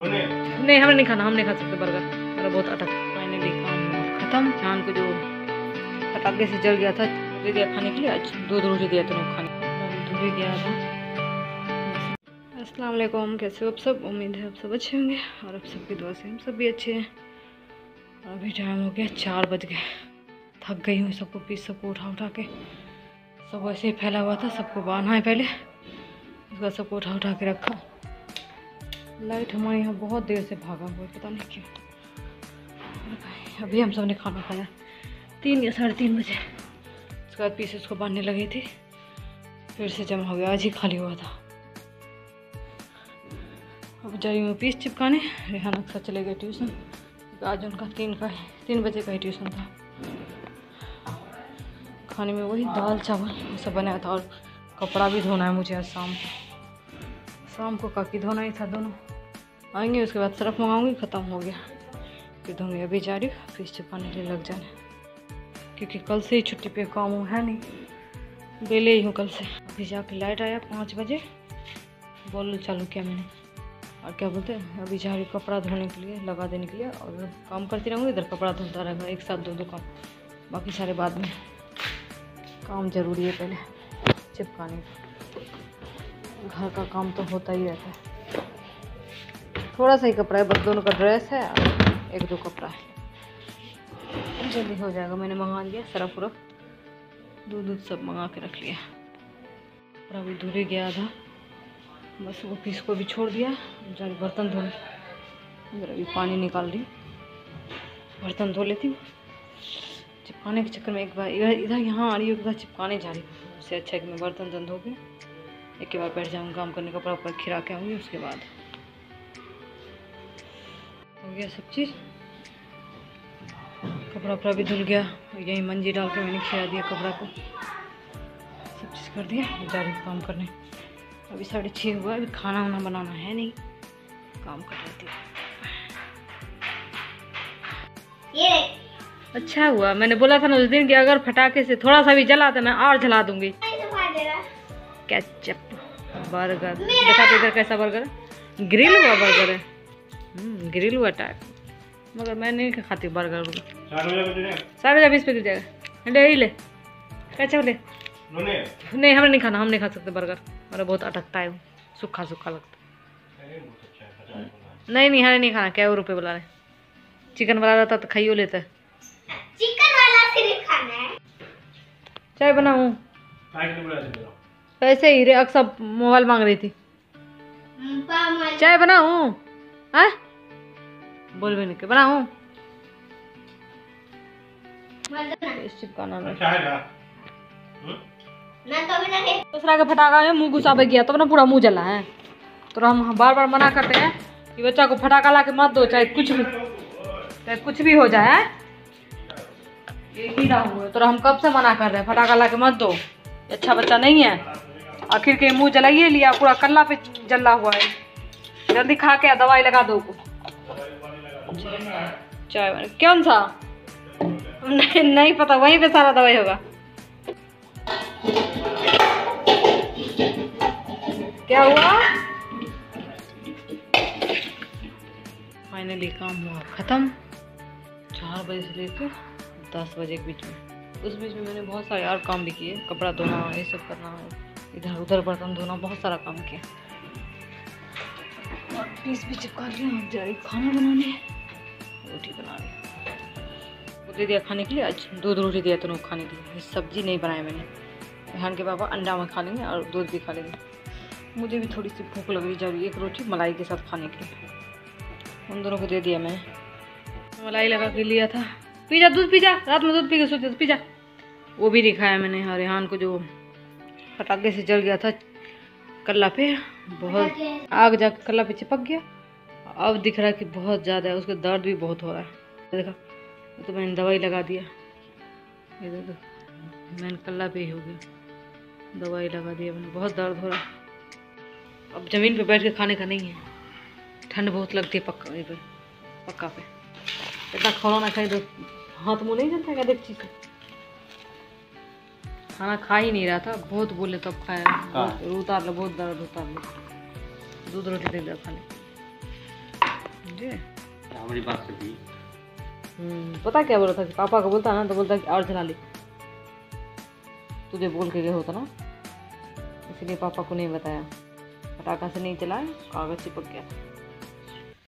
नहीं हमें नहीं खाना, हम नहीं खा सकते बर्गर, मेरा बहुत अटक। फाइनली काम खत्म। जान को जो पटाखे से जल गया था दे दिया खाने के लिए, आज दूध रोटी दिया था खाने, दूध भी गया था। अस्सलाम वालेकुम, कैसे हो आप सब? उम्मीद है आप सब अच्छे होंगे और आप सबकी दुआ से हम सब भी अच्छे हैं। अभी टाइम हो गया 4 बज गए, थक गई हूँ। सबको पीस सबको उठा के, सब ऐसे ही फैला हुआ था, सबको बांधा है पहले, उसका सबको उठा के रखा। लाइट हमारे यहाँ बहुत देर से भागा हुआ है, पता नहीं क्यों। अभी हम सब ने खाना खाया 3 या 3:30 बजे। उसके बाद पीस उसको बांधने लगी थी, फिर से जमा हो गया, आज ही खाली हुआ था। अब जा रही हूँ पीस चिपकाने। रेहान अक्सर चले गए ट्यूशन, आज उनका 3 बजे का ही ट्यूशन था। खाने में वही दाल चावल ये सब बनाया था, और कपड़ा भी धोना है मुझे आज शाम को काफ़ी धोना ही था। दोनों आएंगे, उसके बाद सर्फ मंगाऊंगी, ख़त्म हो गया फिर धोंगी। अभी जा रही हूँ पीस चिपकाने के लिए लग जाने, क्योंकि कल से ही छुट्टी पे काम है नहीं, बेले ही हूँ कल से। अभी जाके लाइट आया 5 बजे, बॉल चालू किया मैंने, और क्या बोलते हैं, अभी जा रही कपड़ा धोने के लिए, लगा देने के लिए, और काम करती रहूँगी, इधर कपड़ा धोता रहेगा, एक साथ दो काम, बाकी सारे बाद में। काम ज़रूरी है पहले चिपकाने का, घर का काम तो होता ही रहता है। थोड़ा सा ही कपड़ा है बस, दोनों का ड्रेस है और 1-2 कपड़ा है, जल्दी हो जाएगा। मैंने मंगा लिया सर्फ उर्फ, दूध सब मंगा के रख लिया। और अभी धुल गया था, बस वो पीस को भी छोड़ दिया। जा रही बर्तन धोने, इधर अभी पानी निकाल रही, बर्तन धो लेती हूँ। चिपकाने के चक्कर में एक बार इधर यहाँ आ रही हूँ, एक बार चिपकाने जा रही हूँ। उससे अच्छा है कि मैं बर्तन धो के एक के बाद बैठ जाऊँ काम करने, कपड़ा ऊपर खिरा के आऊँगी। उसके बाद हो गया सब चीज़, कपड़ा भी धुल गया, यही मंजी डाल के मैंने खिरा दिया कपड़ा को, सब चीज़ कर दिया। जा रही काम करने, अभी 6:30 हुआ, अभी खाना वाना बनाना है नहीं, काम कर रही थी। अच्छा हुआ, मैंने बोला था ना उस दिन कि अगर फटाके से थोड़ा सा भी जला तो मैं और जला दूंगी। केचप बर्गर देखा तो इधर कैसा बर्गर है, ग्रिल हुआ बर्गर है, ग्रिल हुआ टाइप, मगर मैं नहीं खाती बर्गर। 4:20 पे गिर जाएगा, ले ले केचप ले। नहीं हमें नहीं खाना, हम नहीं खा सकते बर्गर, मेरा बहुत अटकता है, सूखा लगता है। नहीं हमें नहीं खाना। क्या रुपये बुला रहे, चिकन वाला रहता तो खाइयो लेता है। चिकन वाला सिर्फ खाना है। चाय बनाऊं? ऐसे ही रे, अक्सर मोबाइल मांग रही थी, चाय बनाऊं? हाँ बोल भी नहीं के बनाऊं, चिपकाना में दूसरा का फटाका में मुंह घुसावे गया तो ना पूरा मुंह जला है। तो हम बार मना करते हैं कि बच्चा को फटाका ला के मत दो, चाहे कुछ भी हो जाए। ये कीड़ा हुआ तो हम कब से मना कर रहे हैं, फटाका ला के मत दो, अच्छा बच्चा नहीं है। आखिर के मुंह जलाइए लिया, पूरा कल्ला पे जला हुआ है, जल्दी खा के दवाई लगा दो को। चाय कौन सा नहीं पता, वहीं पे सारा दवाई होगा। क्या हुआ? फाइनली काम हुआ खत्म, 4 बजे से लेकर 10 बजे के बीच में। उस बीच में मैंने बहुत सारे और काम भी किए, कपड़ा धोना, ये सब करना, इधर उधर बर्तन धोना, बहुत सारा काम किया, और पीस भी चिपका लिया। जा रही खाना बनाने, रोटी बना रही, वो दे दिया खाने के लिए, आज दूध रोटी दिया दोनों खाने के लिए। सब्जी नहीं बनाया मैंने, रेहान के पापा अंडा में खा लेंगे और दूध भी खा लेंगे। मुझे भी थोड़ी सी भूख लग रही, जा रही 1 रोटी मलाई के साथ खाने के लिए, उन दोनों को दे दिया मैंने। मलाई लगा के लिया था, पी जा दूध, पी जा, रात में दूध पी के सोते पी जा। वो भी नहीं खाया मैंने। और रेहान को जो पटाखे से जल गया था कल्ला पे, बहुत आग जाके कल्ला पे चिपक गया, अब दिख रहा है कि बहुत ज़्यादा है, उसका दर्द भी बहुत हो रहा है। देखा तो मैंने दवाई लगा दिया, इधर तो मैंने कल्ला पे ही हो गया, दवाई लगा दिया मैंने, बहुत दर्द हो रहा है। अब ज़मीन पे बैठ के खाने का नहीं है, ठंड बहुत लगती है पक्का पे। इतना खौलाना खाई तो हाथ मुँह नहीं जलता क्या, देख चीज़ खाना खा ही नहीं रहा था, बहुत बोले तब खाया, उतार लो, बहुत दर्द उतार लो, दूध रोटी दे दिया खाने। समझे? हमारी बात से भी पता क्या बोला था कि पापा को बोलता ना तो बोलता कि और जला ले, तुझे बोल के गया होता ना, इसलिए पापा को नहीं बताया। पटाखा से नहीं चलाया, कागज चिपक गया।